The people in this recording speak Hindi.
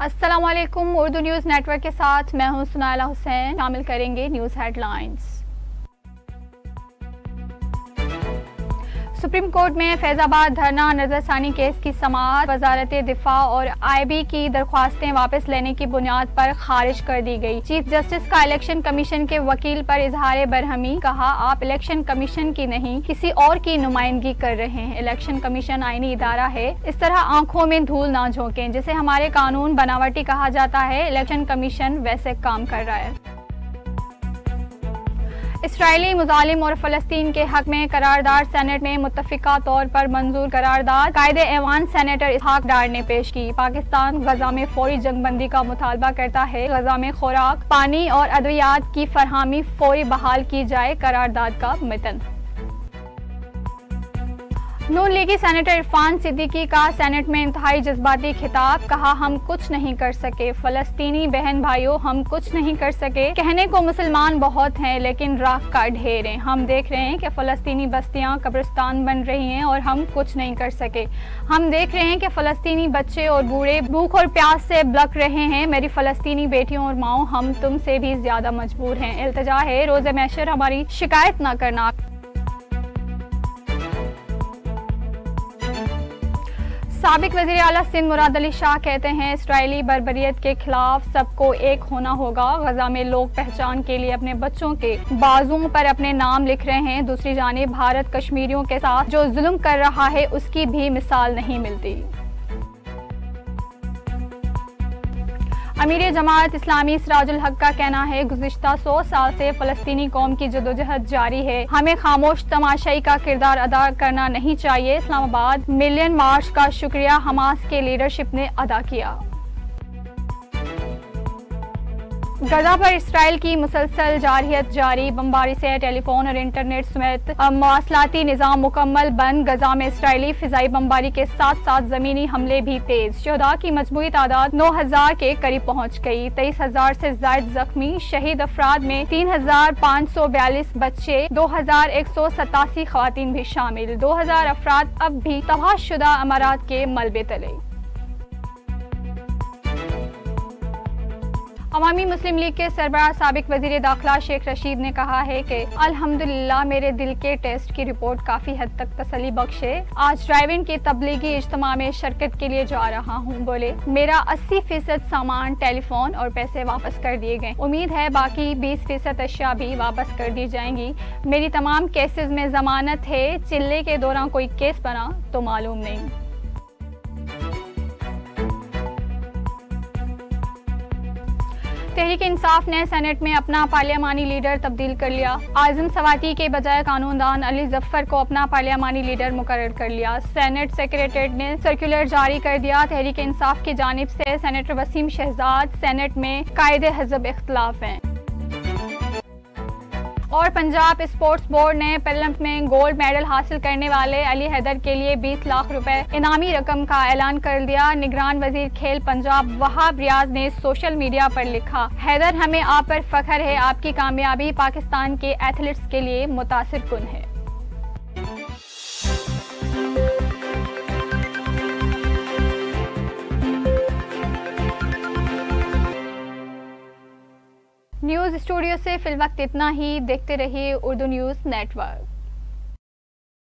अस्सलाम वालेकुम। उर्दू न्यूज़ नेटवर्क के साथ मैं हूं सुनायला हुसैन। शामिल करेंगे न्यूज़ हेडलाइंस। सुप्रीम कोर्ट में फैजाबाद धरना नजरसानी केस की समाअत वजारत दिफा और IB की दरख्वास्तें वापस लेने की बुनियाद पर खारिज कर दी गई। चीफ जस्टिस का इलेक्शन कमीशन के वकील पर इजहार बरहमी। कहा, आप इलेक्शन कमीशन की नहीं किसी और की नुमाइंदगी कर रहे हैं। इलेक्शन कमीशन आईनी इदारा है, इस तरह आंखों में धूल ना झोंकें। जिसे हमारे कानून बनावटी कहा जाता है, इलेक्शन कमीशन वैसे काम कर रहा है। इसराइली मुजालिम और फ़लस्तीन के हक में करारदाद सेनेट में मुत्तफिका तौर पर मंजूर। करारदाद कायदे-ए-ऐवान सेनेटर इसहाक डार ने पेश की। पाकिस्तान गजा में फौरी जंगबंदी का मुतालबा करता है। गजा में खुराक, पानी और अद्वियात की फरहमी फौरी बहाल की जाए। करारदाद का मतन। नून लीगी सेनेटर इरफान सिद्दीकी का सेनेट में इंतहाई जज्बाती खिताब। कहा, हम कुछ नहीं कर सके। फ़लस्तीनी बहन भाइयों, हम कुछ नहीं कर सके। कहने को मुसलमान बहुत हैं, लेकिन राख का ढेर हैं। हम देख रहे हैं कि फ़लस्तीनी बस्तियां कब्रिस्तान बन रही हैं और हम कुछ नहीं कर सके। हम देख रहे हैं कि फ़लस्तीनी बच्चे और बूढ़े भूख और प्यास से बलक रहे हैं। मेरी फ़लस्तीनी बेटियों और माओ, हम तुमसे भी ज्यादा मजबूर हैं। इल्तिजा है, रोज़े महशर हमारी शिकायत न करना। साबिक वज़ीर आला सिंध मुराद अली शाह कहते हैं, इसराइली बर्बरियत के खिलाफ सबको एक होना होगा। गजा में लोग पहचान के लिए अपने बच्चों के बाजुओं पर अपने नाम लिख रहे हैं। दूसरी जानिब भारत कश्मीरियों के साथ जो जुल्म कर रहा है, उसकी भी मिसाल नहीं मिलती। अमीर जमात इस्लामी सिराजुल हक का कहना है, गुज़िश्ता 100 साल से फ़लस्तीनी कौम की जदोजहद जारी है। हमें खामोश तमाशाई का किरदार अदा करना नहीं चाहिए। इस्लामाबाद मिलियन मार्च का शुक्रिया हमास के लीडरशिप ने अदा किया। गजा पर इसराइल की मुसलसल जारहियत जारी। बमबारी से टेलीफोन और इंटरनेट समेत मवासलाती निज़ाम मुकम्मल बंद। गजा में इसराइली फिजाई बमबारी के साथ साथ जमीनी हमले भी तेज। शहदा की मजमूई तादाद 9000 के करीब पहुँच गई। 23,000 से ज़ायद जख्मी। शहीद अफराद में 3,542 बच्चे, 2,187 खवातीन भी शामिल। 2,000 अफराद अब भी तबाहशुदा अमारात के मलबे तले। अवामी मुस्लिम लीग के सरबराह साबिक वजीर दाखिला शेख रशीद ने कहा है कि अल्हम्दुलिल्लाह मेरे दिल के टेस्ट की रिपोर्ट काफ़ी हद तक तसल्ली बख्श है। आज ड्राइविंग के तबलीगी इज्तिमा में शिरकत के लिए जा रहा हूँ। बोले, मेरा 80% सामान, टेलीफोन और पैसे वापस कर दिए गए। उम्मीद है बाकी 20% अशिया भी वापस कर दी जाएंगी। मेरी तमाम केसेस में जमानत है। चिल्ले के दौरान कोई केस बना तो मालूम नहीं। तहरीक इंसाफ ने सेनेट में अपना पार्लियामानी लीडर तब्दील कर लिया। आज़म सवाती के बजाय कानूनदान अली जफ़र को अपना पार्लियामानी लीडर मुकर्रर कर लिया। सेनेट सेक्रेटरीट ने सर्कुलर जारी कर दिया। तहरीक इंसाफ की जानिब से सेनेटर वसीम शहजाद सेनेट में कायदे हज़ब इख्तलाफ हैं। और पंजाब स्पोर्ट्स बोर्ड ने पेरेलंपिक में गोल्ड मेडल हासिल करने वाले अली हैदर के लिए 20 लाख रुपए इनामी रकम का ऐलान कर दिया। निगरान वजीर खेल पंजाब वहाब रियाज ने सोशल मीडिया पर लिखा, हैदर, हमें आप पर फख्र है। आपकी कामयाबी पाकिस्तान के एथलीट्स के लिए मुतासिर कुन है। न्यूज़ स्टूडियो से फिलवक्त इतना ही। देखते रहिए उर्दू न्यूज़ नेटवर्क।